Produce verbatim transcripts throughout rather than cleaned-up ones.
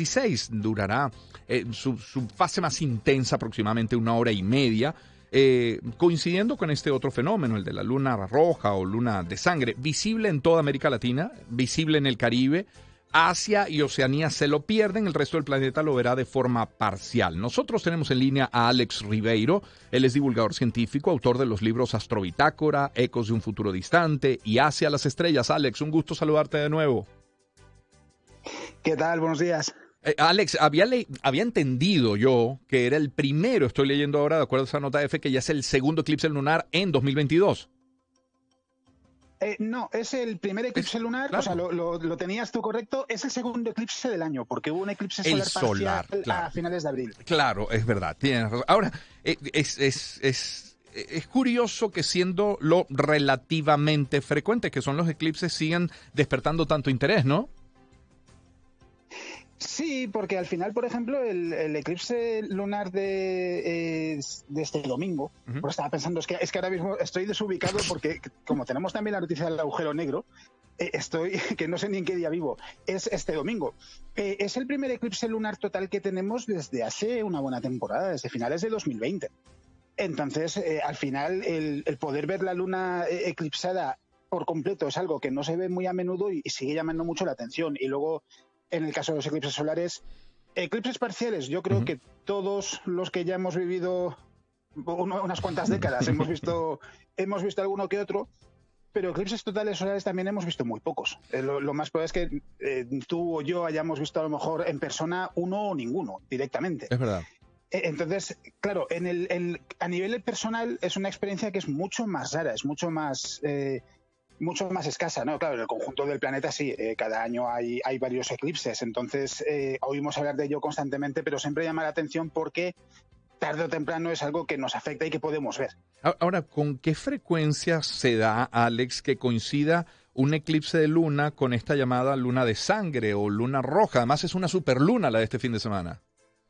veintiséis. Durará eh, su, su fase más intensa, aproximadamente una hora y media, eh, coincidiendo con este otro fenómeno, el de la luna roja o luna de sangre, visible en toda América Latina, visible en el Caribe. Asia y Oceanía se lo pierden, el resto del planeta lo verá de forma parcial. Nosotros tenemos en línea a Alex Ribeiro. Él es divulgador científico, autor de los libros Astrobitácora, Ecos de un futuro distante y Hacia las estrellas. Alex, un gusto saludarte de nuevo. ¿Qué tal? Buenos días. Eh, Alex, había, le había entendido yo que era el primero, estoy leyendo ahora, de acuerdo a esa nota F, que ya es el segundo eclipse lunar en dos mil veintidós. Eh, no, es el primer eclipse es, lunar, claro. o sea, lo, lo, lo tenías tú correcto, es el segundo eclipse del año, porque hubo un eclipse solar, solar parcial claro. a finales de abril. Claro, es verdad, tienes razón. Ahora, eh, es, es, es, es curioso que siendo lo relativamente frecuente que son los eclipses, sigan despertando tanto interés, ¿no? Sí, porque al final, por ejemplo, el, el eclipse lunar de, eh, de este domingo, uh-huh. pues estaba pensando, es que, es que ahora mismo estoy desubicado porque como tenemos también la noticia del agujero negro, eh, estoy, que no sé ni en qué día vivo, es este domingo. Eh, es el primer eclipse lunar total que tenemos desde hace una buena temporada, desde finales de dos mil veinte. Entonces, eh, al final, el, el poder ver la luna eclipsada por completo es algo que no se ve muy a menudo y, y sigue llamando mucho la atención. Y luego, en el caso de los eclipses solares, eclipses parciales, yo creo uh-huh. que todos los que ya hemos vivido uno, unas cuantas décadas hemos visto, hemos visto alguno que otro, pero eclipses totales solares también hemos visto muy pocos. Eh, lo, lo más probable es que eh, tú o yo hayamos visto a lo mejor en persona uno o ninguno directamente. Es verdad. Eh, entonces, claro, en el, el, a nivel personal es una experiencia que es mucho más rara, es mucho más... Eh, mucho más escasa, ¿no? Claro, en el conjunto del planeta sí, eh, cada año hay, hay varios eclipses, entonces eh, oímos hablar de ello constantemente, pero siempre llama la atención porque tarde o temprano es algo que nos afecta y que podemos ver. Ahora, ¿con qué frecuencia se da, Alex, que coincida un eclipse de luna con esta llamada luna de sangre o luna roja? Además es una superluna la de este fin de semana.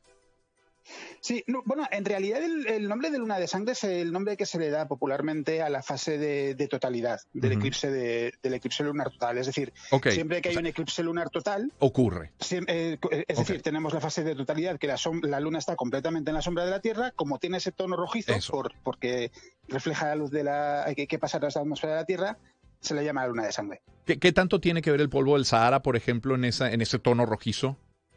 Sí, no, bueno, en realidad el, el nombre de luna de sangre es el nombre que se le da popularmente a la fase de, de totalidad del, uh-huh. eclipse de, del eclipse lunar total. Es decir, okay. siempre que hay o sea, un eclipse lunar total... Ocurre. Siempre, eh, es decir, okay. tenemos la fase de totalidad, que la, som- la luna está completamente en la sombra de la Tierra, como tiene ese tono rojizo, por, porque refleja la luz de la que, que pasa tras la atmósfera de la Tierra, se le llama la luna de sangre. ¿Qué, qué tanto tiene que ver el polvo del Sahara, por ejemplo, en, esa, en ese tono rojizo?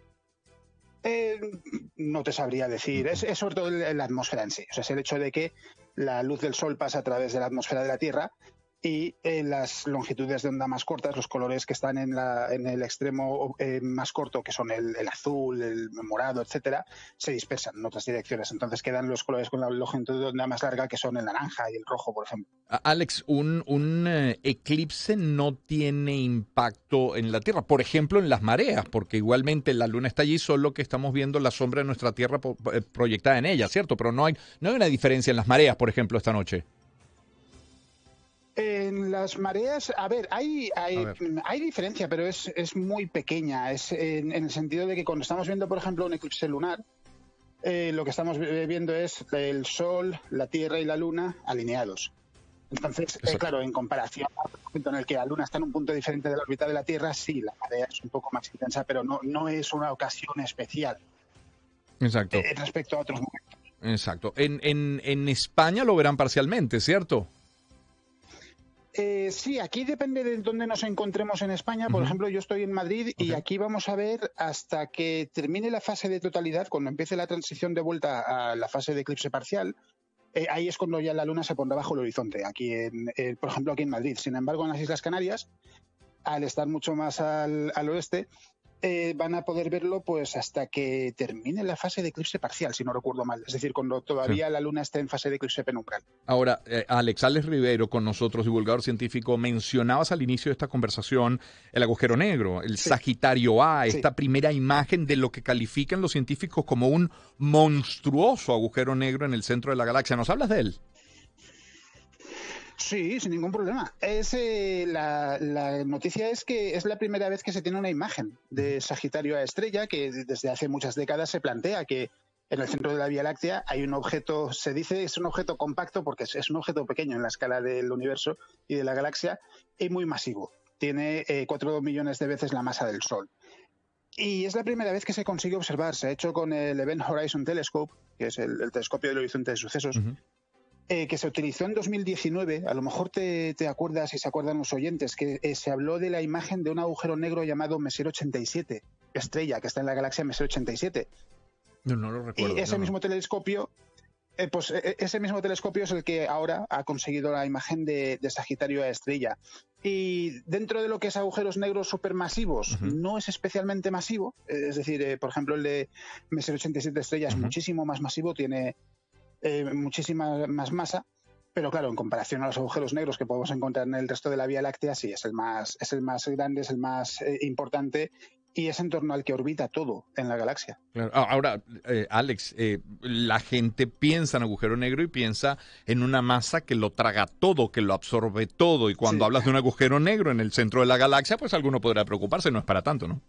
Eh, no te sabría decir, es, es sobre todo la atmósfera en sí, o sea, es el hecho de que la luz del sol pasa a través de la atmósfera de la Tierra y en las longitudes de onda más cortas, los colores que están en, la, en el extremo eh, más corto, que son el, el azul, el morado, etcétera, se dispersan en otras direcciones. Entonces quedan los colores con la longitud de onda más larga, que son el naranja y el rojo, por ejemplo. Alex, un, un eh, eclipse no tiene impacto en la Tierra, por ejemplo, en las mareas, porque igualmente la Luna está allí, solo que estamos viendo la sombra de nuestra Tierra po- eh, proyectada en ella, ¿cierto? Pero no hay, no hay una diferencia en las mareas, por ejemplo, esta noche. En las mareas, a ver, hay, hay, a ver. hay diferencia, pero es, es muy pequeña. Es en, en el sentido de que cuando estamos viendo, por ejemplo, un eclipse lunar, eh, lo que estamos viendo es el Sol, la Tierra y la Luna alineados. Entonces, eh, claro, en comparación al momento en el que la Luna está en un punto diferente de la órbita de la Tierra, sí, la marea es un poco más intensa, pero no, no es una ocasión especial. Exacto. Eh, respecto a otros momentos. Exacto. En, en, en España lo verán parcialmente, ¿cierto? Eh, sí, aquí depende de dónde nos encontremos en España. Por uh-huh. ejemplo, yo estoy en Madrid y okay. aquí vamos a ver hasta que termine la fase de totalidad, cuando empiece la transición de vuelta a la fase de eclipse parcial, eh, ahí es cuando ya la luna se pondrá bajo el horizonte, aquí en, eh, por ejemplo, aquí en Madrid. Sin embargo, en las Islas Canarias, al estar mucho más al, al oeste, eh, van a poder verlo pues hasta que termine la fase de eclipse parcial, si no recuerdo mal. Es decir, cuando todavía sí. la luna esté en fase de eclipse penumbral. Ahora, eh, Alex, Alex Ribeiro con nosotros, divulgador científico, mencionabas al inicio de esta conversación el agujero negro, el sí. Sagitario A, esta sí. primera imagen de lo que califican los científicos como un monstruoso agujero negro en el centro de la galaxia. ¿Nos hablas de él? Sí, sin ningún problema. Es, eh, la, la noticia es que es la primera vez que se tiene una imagen de Sagitario A estrella, que desde hace muchas décadas se plantea que en el centro de la Vía Láctea hay un objeto, se dice es un objeto compacto porque es, es un objeto pequeño en la escala del universo y de la galaxia y muy masivo. Tiene eh, cuatro millones de veces la masa del Sol. Y es la primera vez que se consigue observar. Se ha hecho con el Event Horizon Telescope, que es el, el telescopio del horizonte de sucesos, uh-huh. eh, que se utilizó en dos mil diecinueve. A lo mejor te, te acuerdas, y se acuerdan los oyentes, que eh, se habló de la imagen de un agujero negro llamado Messier ochenta y siete, estrella, que está en la galaxia Messier ochenta y siete. No, no lo recuerdo. Y ese no, mismo no. telescopio... Eh, pues eh, ese mismo telescopio es el que ahora ha conseguido la imagen de, de Sagitario A estrella. Y dentro de lo que es agujeros negros supermasivos, uh-huh. no es especialmente masivo. Es decir, eh, por ejemplo, el de Messier ochenta y siete estrella es uh-huh. muchísimo más masivo, tiene eh, muchísima más masa. Pero claro, en comparación a los agujeros negros que podemos encontrar en el resto de la Vía Láctea, sí, es el más, es el más grande, es el más eh, importante. Y es en torno al que orbita todo en la galaxia. Claro. Ahora, eh, Alex, eh, la gente piensa en agujero negro y piensa en una masa que lo traga todo, que lo absorbe todo. Y cuando sí. hablas de un agujero negro en el centro de la galaxia, pues alguno podrá preocuparse, no es para tanto, ¿no?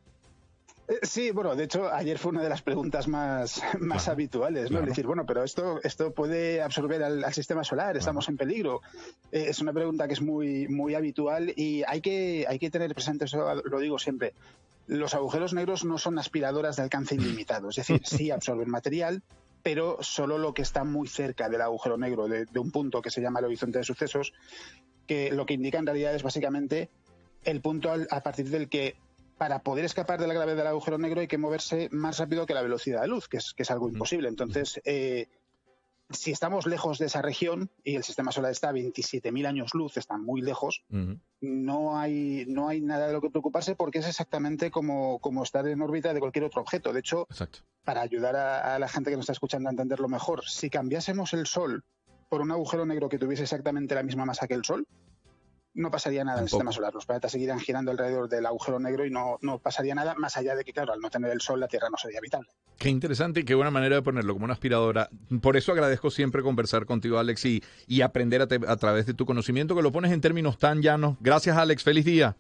Eh, sí, bueno, de hecho, ayer fue una de las preguntas más, más claro. habituales, ¿no? Claro. Es decir, bueno, pero esto, esto puede absorber al, al sistema solar, estamos claro. en peligro. Eh, es una pregunta que es muy, muy habitual y hay que, hay que tener presente, eso lo digo siempre. Los agujeros negros no son aspiradoras de alcance ilimitado, es decir, sí absorben material, pero solo lo que está muy cerca del agujero negro, de, de un punto que se llama el horizonte de sucesos, que lo que indica en realidad es básicamente el punto al, a partir del que, para poder escapar de la gravedad del agujero negro, hay que moverse más rápido que la velocidad de luz, que es, que es algo imposible. Entonces, eh, si estamos lejos de esa región y el sistema solar está a veintisiete mil años luz, está muy lejos, uh-huh. no hay no hay nada de lo que preocuparse porque es exactamente como, como estar en órbita de cualquier otro objeto. De hecho, Exacto. para ayudar a, a la gente que nos está escuchando a entenderlo mejor, si cambiásemos el Sol por un agujero negro que tuviese exactamente la misma masa que el Sol, no pasaría nada en el sistema solar. Los planetas seguirían girando alrededor del agujero negro y no, no pasaría nada, más allá de que, claro, al no tener el Sol, la Tierra no sería habitable. Qué interesante y qué buena manera de ponerlo, como una aspiradora. Por eso agradezco siempre conversar contigo, Alex, y, y aprender a, te, a través de tu conocimiento, que lo pones en términos tan llanos. Gracias, Alex. Feliz día.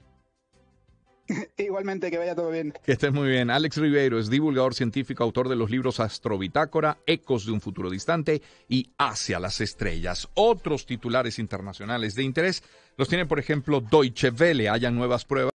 Igualmente, que vaya todo bien. Que estés muy bien. Alex Ribeiro es divulgador científico, autor de los libros Astrobitácora, Ecos de un futuro distante y Hacia las estrellas. Otros titulares internacionales de interés los tiene, por ejemplo, Deutsche Welle. Hayan nuevas pruebas